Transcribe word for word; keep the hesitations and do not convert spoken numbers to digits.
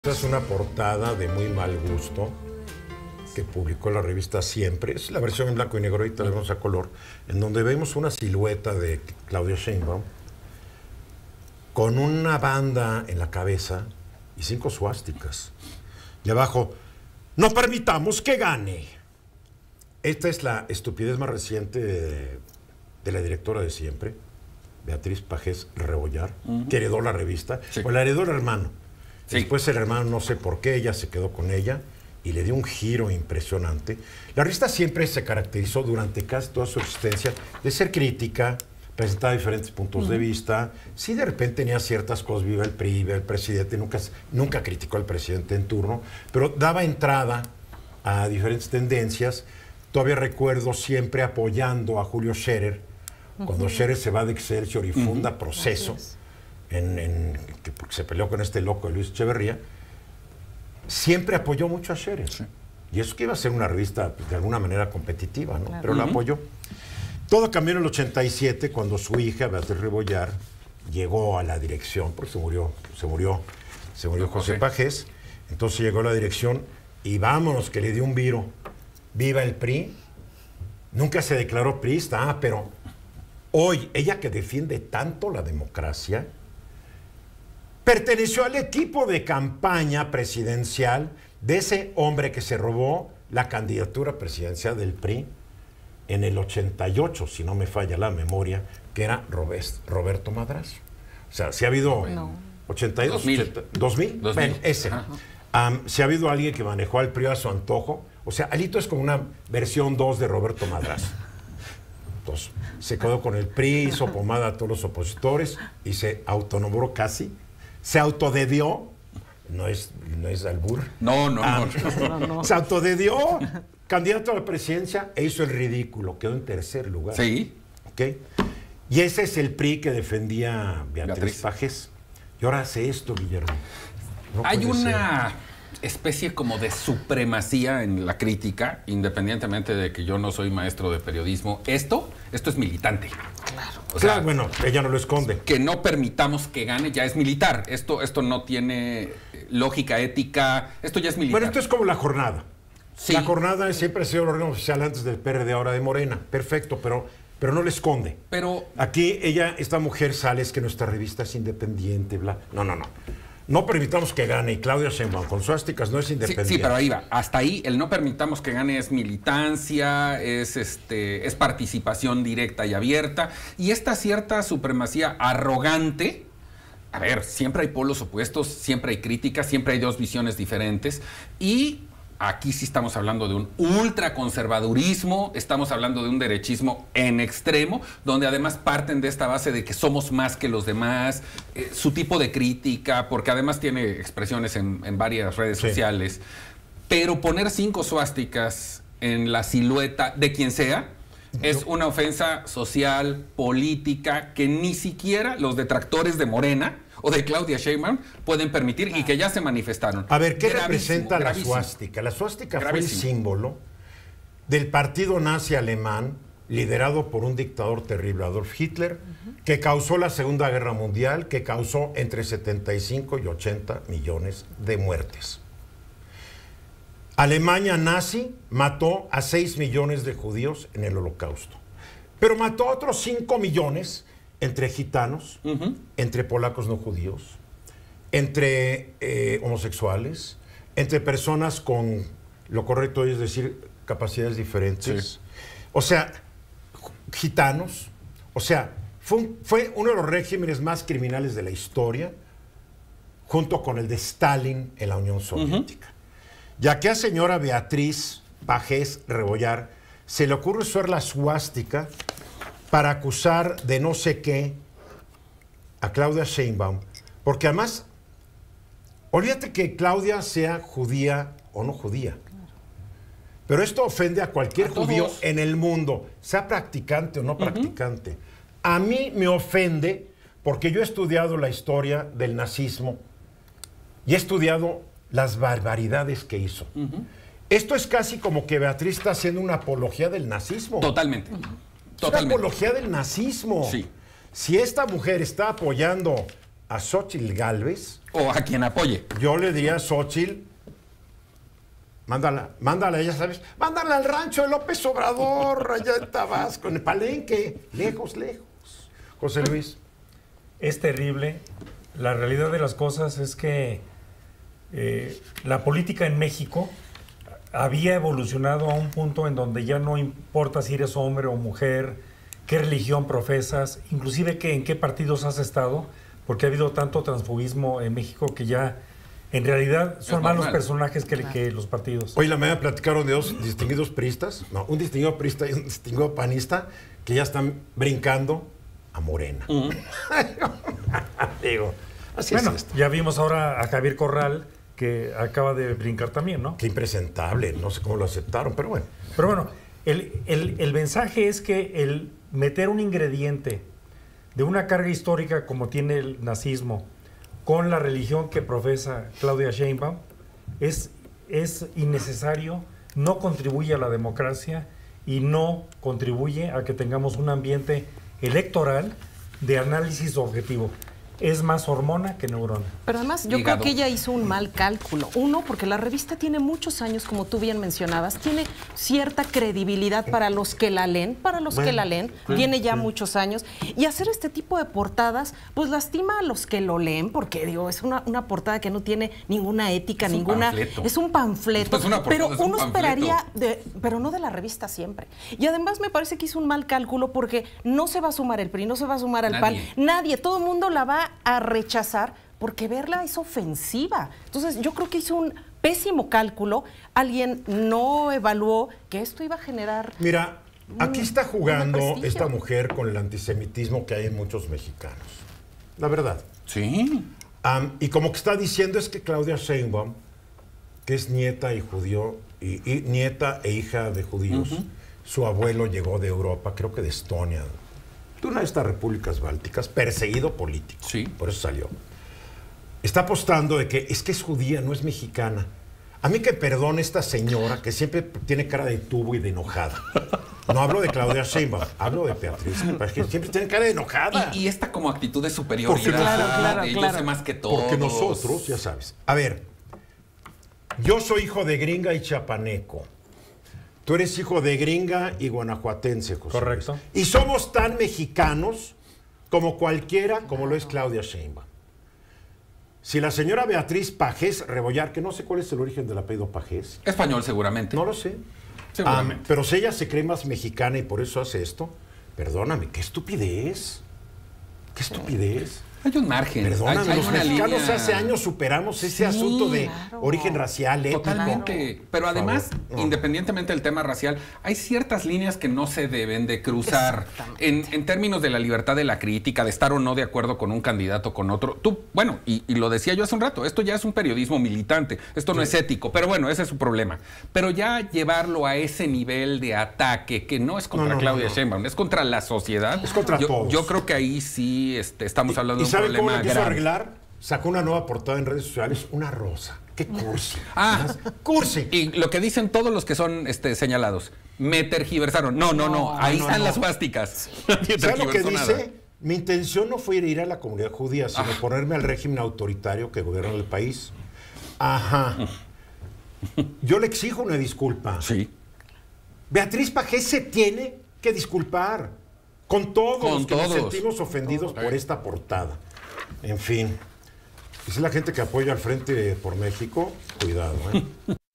Esta es una portada de muy mal gusto que publicó la revista Siempre. Es la versión en blanco y negro, ahorita la vemos a color, en donde vemos una silueta de Claudia Sheinbaum con una banda en la cabeza y cinco suásticas. Y abajo, no permitamos que gane. Esta es la estupidez más reciente de, de la directora de Siempre, Beatriz Pajés Rebollar, uh-huh. que heredó la revista, sí. o la heredó el hermano. Sí. Después el hermano, no sé por qué, ella se quedó con ella y le dio un giro impresionante. La revista Siempre se caracterizó durante casi toda su existencia de ser crítica, presentaba diferentes puntos uh-huh. de vista. Sí, de repente tenía ciertas cosas, viva el P R I, viva el presidente, nunca, nunca criticó al presidente en turno, pero daba entrada a diferentes tendencias. Todavía recuerdo siempre apoyando a Julio Scherer, uh-huh. cuando Scherer se va de Excelsior y funda uh-huh. Proceso. En, en, que se peleó con este loco de Luis Echeverría, siempre apoyó mucho a Scherer. Sí. Y eso que iba a ser una revista de alguna manera competitiva, ¿no? Claro. Pero uh-huh. la apoyó. Todo cambió en el ochenta y siete, cuando su hija, Beatriz Rebollar, llegó a la dirección, porque se murió, se murió, se murió José Pajés. Entonces llegó a la dirección y vámonos, que le dio un viro. Viva el P R I. Nunca se declaró priista, ah, pero hoy, ella que defiende tanto la democracia, perteneció al equipo de campaña presidencial de ese hombre que se robó la candidatura presidencial del P R I en el ochenta y ocho, si no me falla la memoria, que era Roberto Madrazo. O sea, si ha habido... No. ochenta y dos, ochenta, ¿dos mil? dos mil. Bueno, ese. Um, si ha habido alguien que manejó al P R I a su antojo, o sea, Alito es como una versión dos de Roberto Madrazo. Entonces, se quedó con el P R I, hizo pomada a todos los opositores y se autonombró casi. Se autodedió, no es, no es albur. No, no, ah, no, no, no. Se autodedió, candidato a la presidencia, e hizo el ridículo, quedó en tercer lugar. Sí. ¿Okay? Y ese es el P R I que defendía Beatriz, Beatriz. Pajés. Y ahora hace esto, Guillermo. No Hay una ser. especie como de supremacía en la crítica, independientemente de que yo no soy maestro de periodismo. Esto, esto es militante. Claro. O sea, claro, bueno, ella no lo esconde. Que no permitamos que gane ya es militar. Esto, esto no tiene lógica ética. Esto ya es militar. Bueno, esto es como la jornada. Sí. La jornada siempre ha sido el órgano oficial antes del P R D, ahora de Morena. Perfecto, pero, pero no le esconde. Pero aquí ella, esta mujer sale, es que nuestra revista es independiente, bla. No, no, no. No permitamos que gane. Y Claudia Sheinbaum con suásticas no es independiente. Sí, sí, pero ahí va. Hasta ahí el no permitamos que gane es militancia, es, este, es participación directa y abierta. Y esta cierta supremacía arrogante. A ver, siempre hay polos opuestos, siempre hay críticas, siempre hay dos visiones diferentes. Y aquí sí estamos hablando de un ultraconservadurismo, estamos hablando de un derechismo en extremo, donde además parten de esta base de que somos más que los demás, eh, su tipo de crítica, porque además tiene expresiones en, en varias redes sí. sociales, pero poner cinco suásticas en la silueta de quien sea es una ofensa social, política, que ni siquiera los detractores de Morena o de Claudia Sheinbaum pueden permitir y que ya se manifestaron. A ver, ¿qué gravísimo, representa gravísimo. la suástica? La suástica gravísimo. fue el símbolo del partido nazi alemán liderado por un dictador terrible, Adolf Hitler, uh-huh. que causó la Segunda Guerra Mundial, que causó entre setenta y cinco y ochenta millones de muertes. Alemania nazi mató a seis millones de judíos en el Holocausto, pero mató a otros cinco millones entre gitanos, uh-huh. entre polacos no judíos, entre eh, homosexuales, entre personas con, lo correcto es decir, capacidades diferentes. Sí. O sea, gitanos. O sea, fue, un, fue uno de los regímenes más criminales de la historia, junto con el de Stalin en la Unión Soviética. Uh-huh. Ya que a señora Beatriz Pajés Rebollar se le ocurre usar la suástica para acusar de no sé qué a Claudia Sheinbaum, porque además, olvídate que Claudia sea judía o no judía, pero esto ofende a cualquier a judío todos. en el mundo, sea practicante o no uh-huh. practicante. A mí me ofende porque yo he estudiado la historia del nazismo y he estudiado las barbaridades que hizo. Uh-huh. Esto es casi como que Beatriz está haciendo una apología del nazismo. Totalmente. Es una apología del nazismo. Sí. Si esta mujer está apoyando a Xóchitl Gálvez. O a quien apoye. Yo le diría a Xóchitl, mándala, mándala, ya sabes, mándala al rancho de López Obrador, allá en Tabasco, en el Palenque, lejos, lejos. José Luis. Es terrible. La realidad de las cosas es que eh, la política en México había evolucionado a un punto en donde ya no importa si eres hombre o mujer, qué religión profesas, inclusive que en qué partidos has estado, porque ha habido tanto transfugismo en México que ya en realidad son más los personajes que, que los partidos. Hoy la mañana platicaron de dos distinguidos priistas, no, un distinguido priista y un distinguido panista, que ya están brincando a Morena. Uh-huh. Digo, así bueno, es esto. Ya vimos ahora a Javier Corral, que acaba de brincar también, ¿no? Qué impresentable, no sé cómo lo aceptaron, pero bueno. Pero bueno, el, el, el mensaje es que el meter un ingrediente de una carga histórica como tiene el nazismo con la religión que profesa Claudia Sheinbaum es, es innecesario, no contribuye a la democracia y no contribuye a que tengamos un ambiente electoral de análisis objetivo. Es más hormona que neurona. Pero además yo Hígado. creo que ella hizo un mal cálculo. Uno, porque la revista tiene muchos años, como tú bien mencionabas, tiene cierta credibilidad para los que la leen, para los bueno, que la leen, sí, tiene ya sí. muchos años. Y hacer este tipo de portadas, pues lastima a los que lo leen, porque digo, es una, una portada que no tiene ninguna ética, es ninguna... Un panfleto. Es un panfleto. Es una portada, pero es un uno panfleto. esperaría, de, pero no de la revista siempre. Y además me parece que hizo un mal cálculo porque no se va a sumar el P R I, no se va a sumar al Nadie. P A N. Nadie, todo el mundo la va a rechazar porque verla es ofensiva. Entonces yo creo que hizo un pésimo cálculo. Alguien no evaluó que esto iba a generar... Mira, aquí está jugando prestigio. esta mujer con el antisemitismo que hay en muchos mexicanos. La verdad. Sí. Um, y como que está diciendo es que Claudia Sheinbaum, que es nieta y judío, y, y nieta e hija de judíos, uh-huh. su abuelo llegó de Europa, creo que de Estonia, de una de estas repúblicas bálticas, perseguido político. Sí. Por eso salió. Está apostando de que es que es judía, no es mexicana. A mí que perdone esta señora que siempre tiene cara de tubo y de enojada. No hablo de Claudia Sheinbaum, hablo de Beatriz, que siempre tiene cara de enojada. Y, y esta como actitud de superioridad. Porque claro, claro, de, claro. Yo sé más que todos. Porque nosotros, ya sabes. A ver, yo soy hijo de gringa y chapaneco. Tú eres hijo de gringa y guanajuatense, José. Correcto. Luis. Y somos tan mexicanos como cualquiera, como lo es Claudia Sheinbaum. Si la señora Beatriz Pajés Rebollar, que no sé cuál es el origen del apellido Pajés. Español, seguramente. No lo sé. Seguramente. Um, pero si ella se cree más mexicana y por eso hace esto, perdóname, qué estupidez. Qué estupidez. Hay un margen. Perdóname, hay, hay los una mexicanos línea... hace años superamos ese Sí, asunto de claro. origen racial, étnico. Totalmente. Por Pero además, favor, no. independientemente del tema racial, hay ciertas líneas que no se deben de cruzar en, en términos de la libertad de la crítica, de estar o no de acuerdo con un candidato o con otro. Tú, bueno, y, y lo decía yo hace un rato, esto ya es un periodismo militante, esto no Sí. es ético, pero bueno, ese es su problema. Pero ya llevarlo a ese nivel de ataque, que no es contra No, no, Claudia no, no. Sheinbaum, es contra la sociedad. Es contra yo, todos. Yo creo que ahí sí este, estamos hablando ¿Y de un sabe cómo problema lo quiso grave. arreglar? Sacó una nueva portada en redes sociales, una rosa. ¡Qué cursi! Ah, cursi. Y lo que dicen todos los que son este, señalados, me tergiversaron. No, no, no, No, ahí no, están no. las suásticas. Nadie ¿Sabes lo que tergiversó dice? nada. Mi intención no fue ir a la comunidad judía, sino Ah. ponerme al régimen autoritario que gobierna el país. Ajá. Yo le exijo una disculpa. Sí. Beatriz Pajés se tiene que disculpar con todos Con los que nos todos. sentimos ofendidos Todos. por esta portada. En fin. Y si la gente que apoya al Frente por México, cuidado, ¿eh?